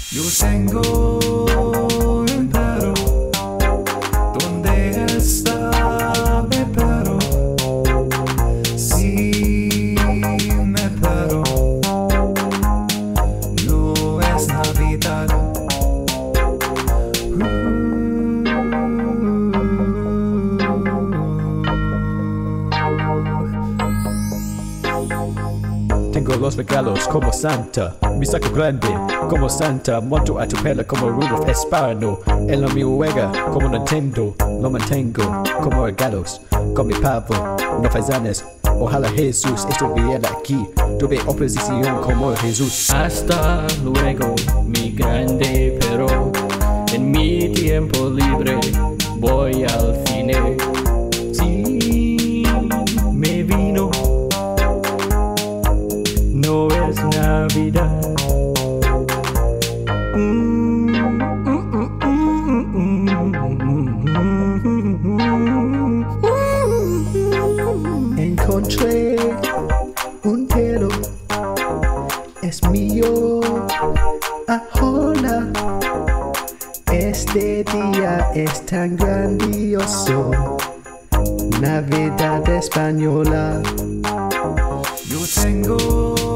Yo tengo un perro, ¿dónde está mi perro? Sí, mi perro, no es Navidad. Tengo los regalos como Santa, mi saco grande como Santa, monto a tu pelo como Rudolph Espano, en la mi juega como Nintendo, lo mantengo como regalos, con mi pavo, no faisanes, ojalá Jesús estuviera aquí, tuve oposición como Jesús. Hasta luego, mi grande perro, en mi tiempo libre voy al cine. Sí, me vino. No es Navidad. Encontré un perro, es mío ahora. Este día es tan grandioso, Navidad española. Yo tengo